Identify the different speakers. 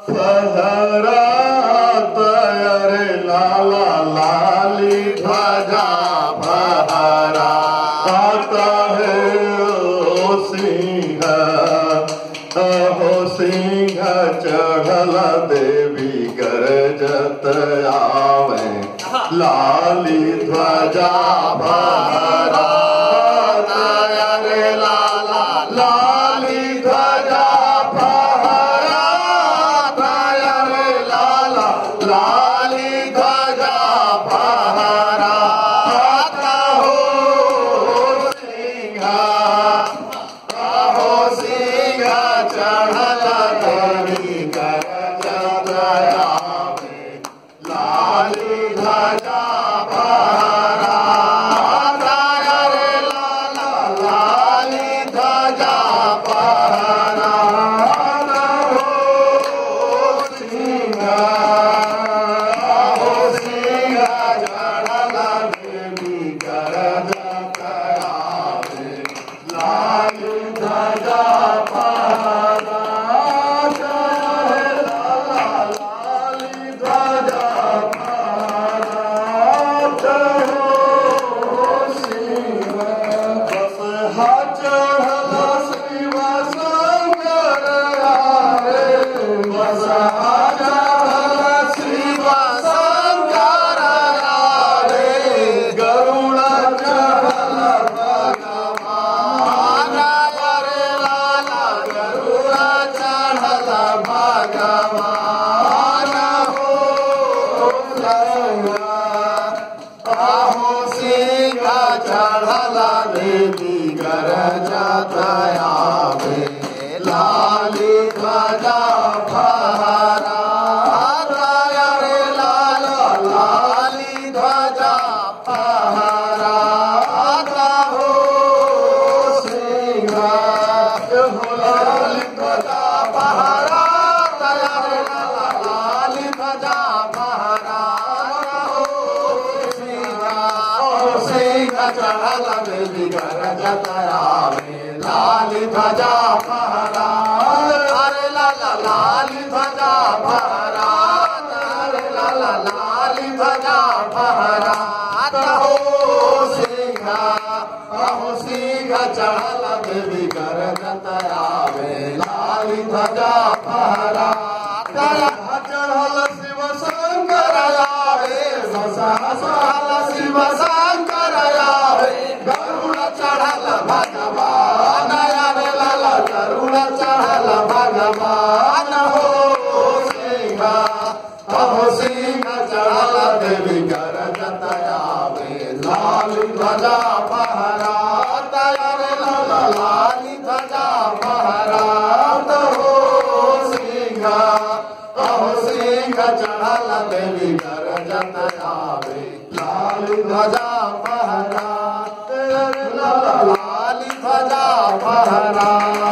Speaker 1: फहरात अरे लाला लाली ध्वजा फहराता है ओ सिंह चढ़ल देवी गरजत आवे लाली ध्वजा फहरात अरे लाला लाली ध्वजा फहरात अरे लाला लाली ध्वजा फहरात हो सिंह चढ़ल देवी गरजत आवे लाली ध्वजा फहरात अरे लाला लाली ध्वजा फहरात हो सिंह चढ़ल देवी गरजत आवे लाली ध्वजा चढ़ल देवी गरजत आवे लाली ध्वजा फहरात अरे लाला लाली ध्वजा फहरात हो सिंह लाली ध्वजा फहरात अरे लाला लाली ध्वजा फहरात हो सिंह चढ़ल देवी गरजत आवे लाली ध्वजा फहरात अरे लाला लाली ध्वजा फहरात अरे लाला लाली ध्वजा फहरात हो सिंह चढ़ल देवी गरजत आवे लाली ध्वजा फहरात चढ़ल शिव शंकर आवे सहल शिव शंकर आवे गरुड़ चढ़ल भगवान अरे लाला गरुड़ चढ़ल भगवान हो सिंह चढ़ल देवी गरजत आवे लाली ध्वजा फहरात अरे लाला लाली ध्वजा फहरात हो सिंह चढ़ल देवी गरजत आवे लाली ध्वजा फहरात अरे लाला लाली ध्वजा फहरात।